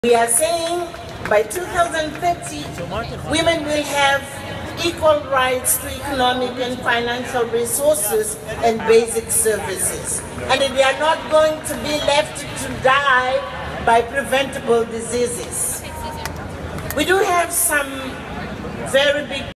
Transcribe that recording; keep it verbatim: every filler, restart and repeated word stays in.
We are saying by two thousand thirty, women will have equal rights to economic and financial resources and basic services. And they are not going to be left to die by preventable diseases. We do have some very big